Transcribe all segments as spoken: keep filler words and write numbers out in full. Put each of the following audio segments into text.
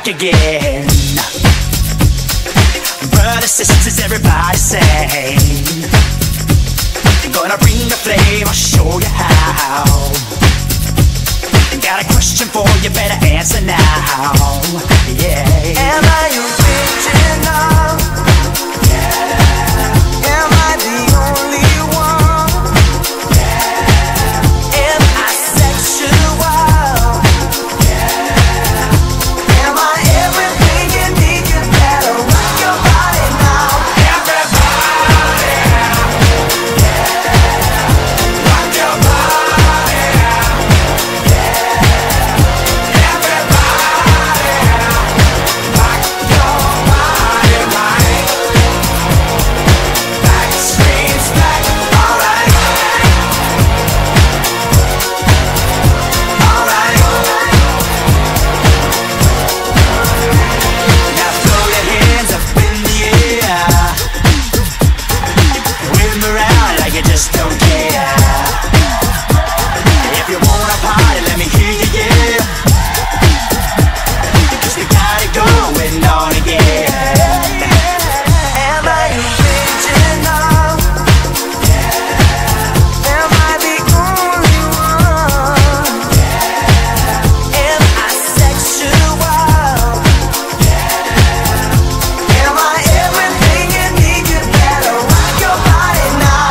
again. Brothers, sisters, everybody say, gonna bring the flame, I'll show you how. Got a question for you, better answer now. Yeah. Am I original? Yeah. Am I the only one? Yeah. Am I sexual? Yeah. Am I everything you need? You better rock your body now. Everybody, yeah. Rock your body, yeah. Just don't care. If you wanna party, let me hear you, yeah. 'Cause we got it going on again. Am I original? Yeah. Am I the only one? Yeah. Am I sexual? Yeah. Am I everything you need? You better rock your body now.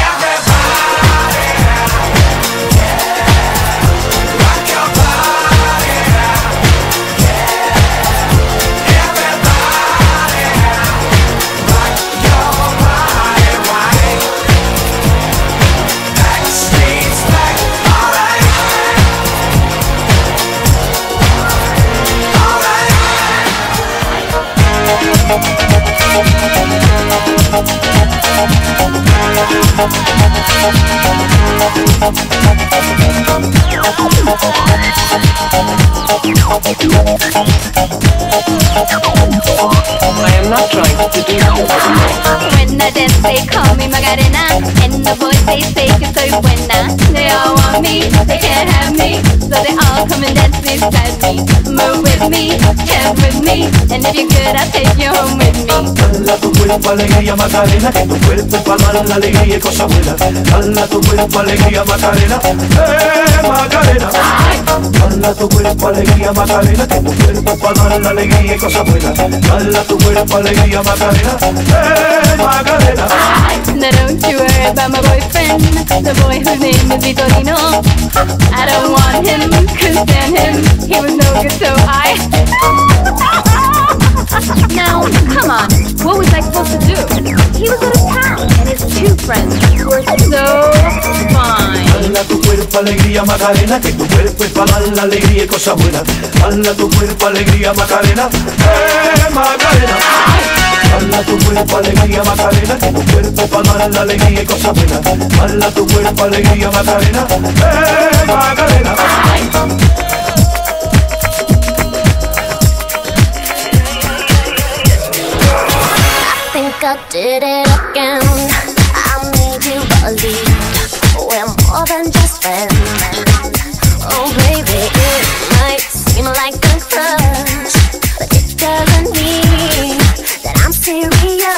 I am not trying to do this. When I dance, they call me Macarena, and the boys they say que soy buena. They all want me, they can't have me, so they all come and dance beside me. Move with me, dance with me, and if you're good, I'll take you home with me. Dala tu cuerpo alegría Macarena, que tu cuerpo es para dar la alegría y cosa buena. Dala tu cuerpo alegría Macarena, eh Macarena. Dala tu cuerpo alegría Macarena, que tu cuerpo es para dar la alegría y cosa buena. Dala tu cuerpo alegría Macarena, eh Macarena. Now don't you worry about my boyfriend, the boy whose name is Vitorino. I don't want him, couldn't stand him, he was no good, so I Now, come on, what was I supposed to do? He was out of town, and his two friends were so fine. Dala tu cuerpo alegría Macarena, que tu cuerpo es para dar la alegría y cosa buena. Dala tu cuerpo alegría Macarena, eh Macarena. Dala tu cuerpo alegría Macarena, que tu cuerpo es para dar la alegría y cosa buena. Dala tu cuerpo alegría Macarena, eh Macarena. I did it again. I made you believe we're more than just friends. Oh baby, it might seem like a crush, but it doesn't mean that I'm serious.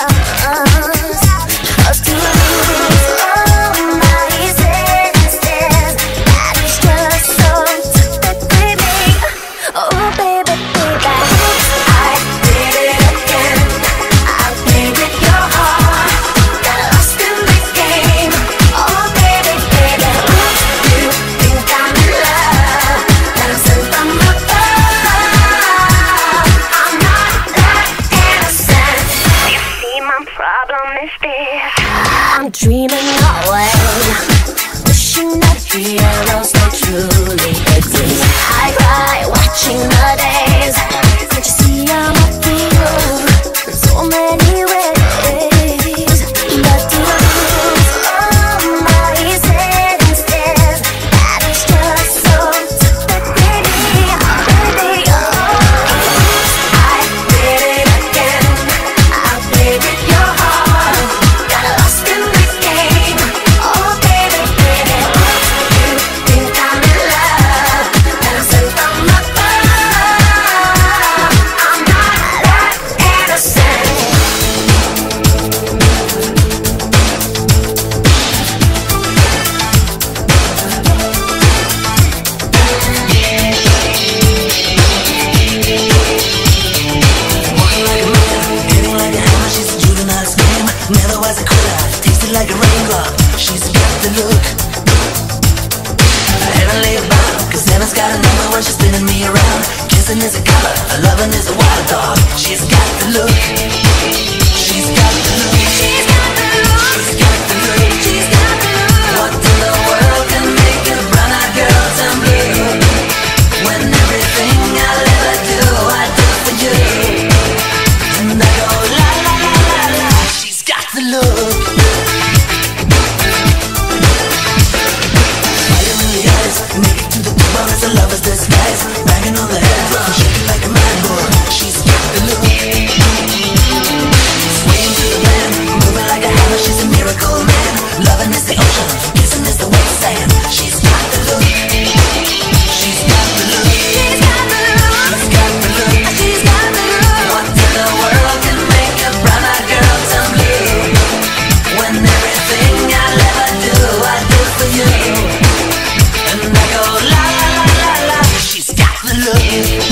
'Cause to lose all my senses, that is just so typical, baby. Oh baby, baby, I did it again. I played with your heart, got lost in this game. Oh baby, baby, you think I'm in love, that I'm sent from above. I'm not that innocent. You see, my problem is this: I'm dreaming away, wishing that heroes don't truly exist. I cry watching the days. Can't you see I'm a fool in so many ways? But to lose all my senses, that is just so typical, baby. Baby, oh, I did it again. I played with your heart, got lost in this game. Oh baby, baby, you think club. She's got the look. A heavenly bound, cause heaven's got a number when she's spinning me around. Kissing is a color, a loving is a wild dog. She's got the look. She's got the look. She's got the look. She's got the look. She's got the look. What in the world can make a brown-eyed girl turn blue? When everything I'll ever do, I do for you. And I go la la la la la. She's got the look. Fire in the eyes, naked to the bone, it's a lover's disguise. Banging on the head drum, shaking like a mad bull. She's got the look. Swaying to the band, moving like a hammer. She's a miracle man. Loving is the ocean, kissing is the wet sand. She's got the look. She's got the look. She's got the look. She's got the look. She's got the look. What in the world can make a brown-eyed girl turn blue? When everything I'll ever do, I do for you. And I go la la la la la. She's got the look.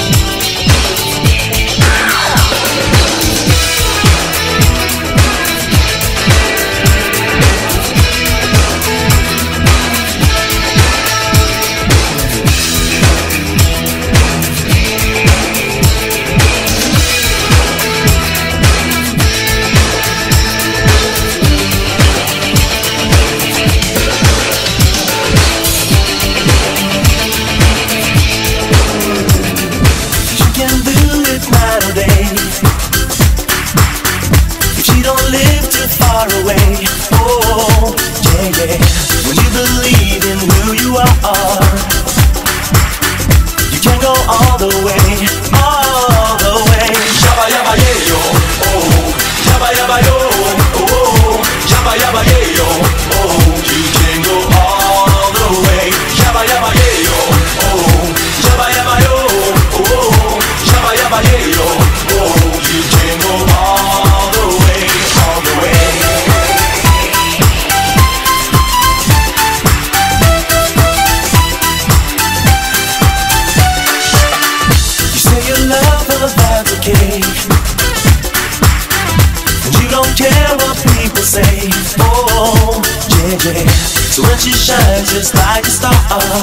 So when she shines just like a star,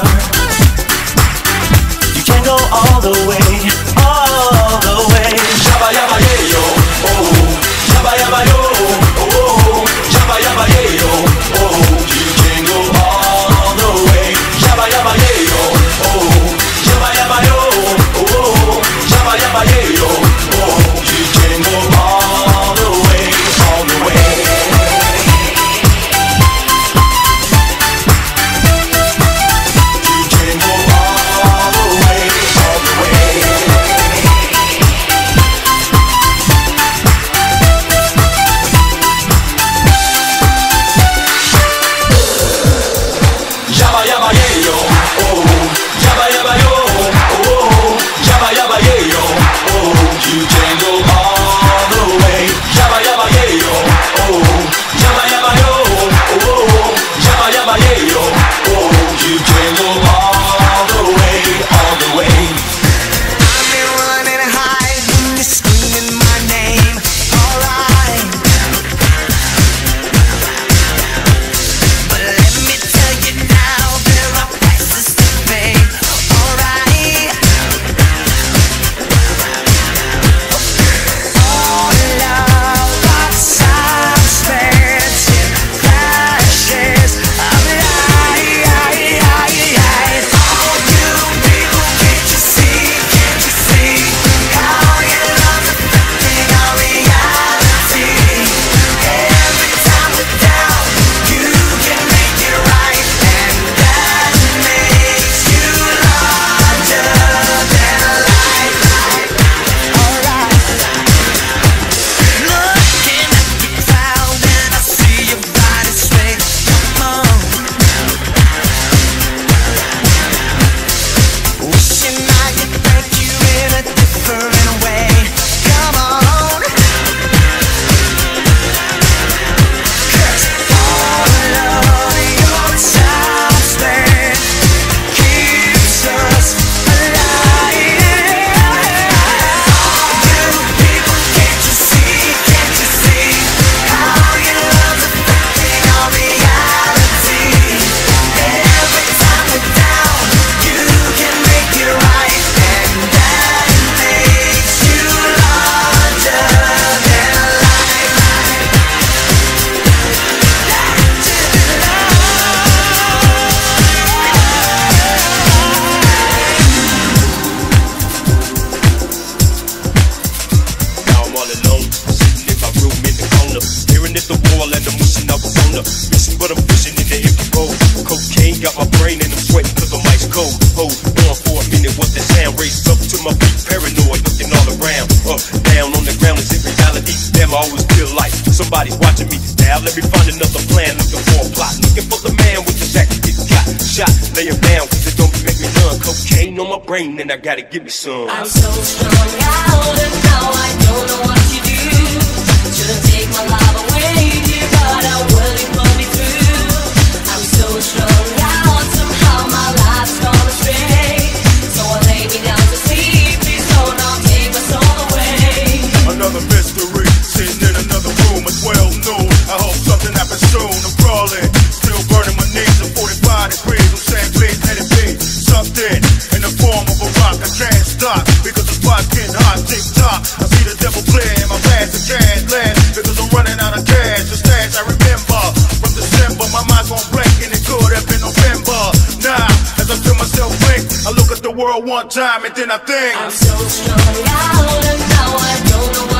you can't go all the way, all the way. Yabba yabba yeah yo, oh, yabba yabba yo, oh, yabba yabba yeah yo, oh, you can't go all the way. Yabba yabba yeah yo, oh, yabba yabba yo, oh, yabba yabba yeah yo, oh, you can't go all the way, all the way. fishing in the empty bowl. Cocaine got my brain and I'm sweating cause I'm ice cold. Hold on for a minute, what the sound? Raised up to my feet, paranoid, looking all around. Up, down on the ground, is it reality? Damn, I always feel like somebody's watching me. Now let me find another plan, looking for a plot. Looking for the man with the sack to get got. Shot, lay him down cause it don't make me run. Cocaine on my brain and I gotta give me some. I'm so strung out and now I don't know what to do. Shouldn't take my life away, dear God, how will you put me through? I'm so strung out, somehow my life's gone astray. So I lay me down to sleep, please don't now take my soul away. Another mystery, sitting in another room at twelve noon. I hope something happens soon. I'm crawling, still burning my knees at forty-five degrees. I'm saying please let it be something in the form of a rock. I can't stop because the spot's getting hot. Tick tock, I see the devil play in my past. I can't last because I'm running out of cash. The stash I remember from December, my mind's on blank and it could have been November. Now, as I feel myself blink, I look at the world one time and then I think I'm so strung out and now I don't know what